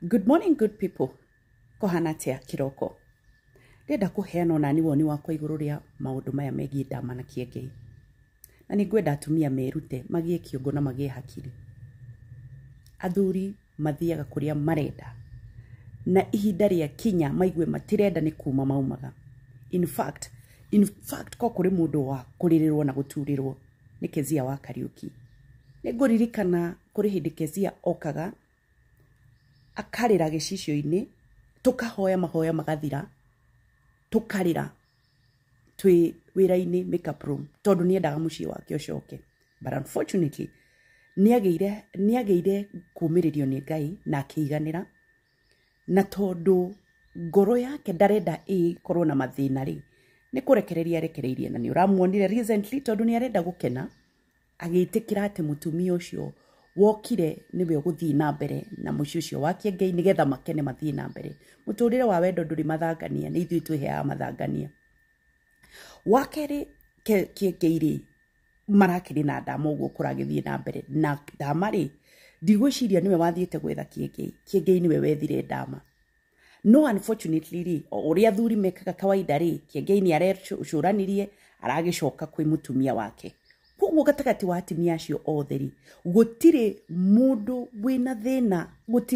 Good morning, good people. Kohana tia kiroko. Ndenda kuheana onani woni wakwa iguru ria maundu maya megie ndama na Kiengei. Na ningwenda atumia merute magie kiongo na magie hakiri. Athuri mathiaga kuria marenda. Na ihinda ria kinya maigue matirenda ni kuma maumaga. In fact ko kuri mundu wa kuririrwo na guturirwo ni Kezia wa Kariuki. Niguririkana kuri hindi Kezia okaga akarira gicicio-ini tukahoya mahoya magathira tukarira twi wira-ini makeup room tondu ni endaga mucii wake ucoke, but unfortunately niageire kumiririo ni Ngai na akiiganira na tondu ngoro yake ndarenda korwo na mathina ri ni kurekereria rekereirie na ni uramuonire recently tondu ni arenda gukena agiitikira ati mutumia ucio wokire niwe uguthii na mbere na mucii ucio wa Kiengei nigetha makene mathii na mbere. Muturire wa wendo nduri mathangania ni ithui twiheaga mathangania. Wakeri Kiengei ri marakiri na ndama uguo kuragithii na mbere na ndama ri ndigwiciria niwe wathiite gwetha Kiengei niwe wethire ndama. No, unfortunately ri uria athuri mekaga kawaida ri Kiengei ni arecuranirie aragicoka kwi mutumia wake. Koguo gatagati wa atumia acio otheri gutire mundu wina thina,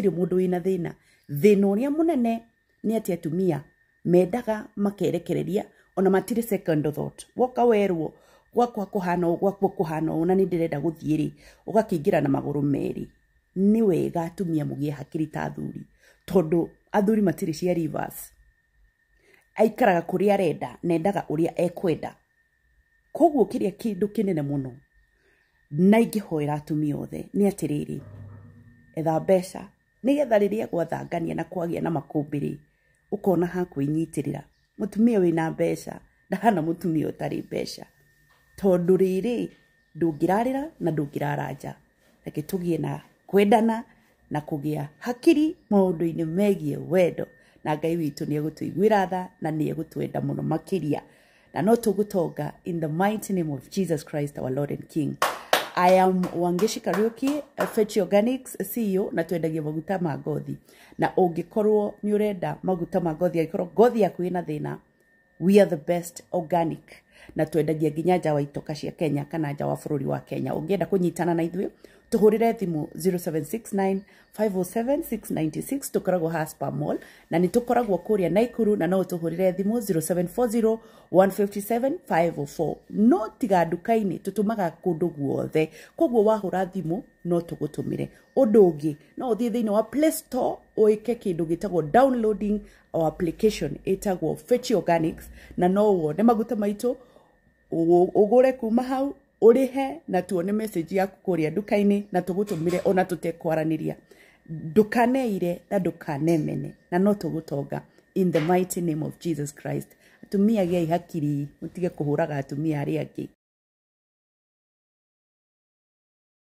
thina uria munene ni ati atumia mendaga makerekereria ona matire second thought. Woka werwo gwakwa kuhana ona ni ndirenda guthii ri ugakingira na maguru meri. Ni wega atumia mugie hakiri ta athuri tondu athuri matire cia reverse. Aikaraga kuria arenda nendaga uria ekwenda. Koguo kiria kindu kinene muno na ingihoera atumia othe ni atiriri etha mbeca nigetha riria gwathangania na kwagia na makumbiri ukona ha kwinyitirira mutumia wina mbeca ndahana mutumia utari mbeca tondu riri ndungirarira na ndungiraranja reke tugie na kwendana na kugia hakiri maundu-ini megie wendo na Ngai witu ni egutuiguira tha na ni egutwenda muno makiria na no tugutonga in the mighty name of Jesus Christ our Lord and King. I am Wangeshi Kariuki, Fetch Organics CEO na twendagia maguta ma ngothi. Na ungikorwo ni urenda maguta ma ngothi aikorwo ngothi yaku ina thina, we are the best organic. Na twendagia nginya nja wa itoka cia Kenya kana nja wa bururi wa Kenya. Ungienda kunyitana na ithuĩ tuhurire thimu 0769 507 696 tukoragwo Haspa Mall na ni tukoragwo kuria Naikuru na no tuhurire thimu 0740 157 504. No tiga nduka-ini tutumaga kundu guothe, koguo wahura thimu no tugutumire. Undu ungi no uthie thiini wa Play Store uike kindu gitagwo downloading our application itagwo Fetch Organics na no wone maguta maitu ugure kuma hau urihe na tuone message yaku kuria nduka-ini na tugutumire ona tutekwaraniria. Ndukaneire na ndukanemene na no tugutonga in the mighty name of Jesus Christ. Atumia giai hakiri mutige kuhuraga atumia aria angi.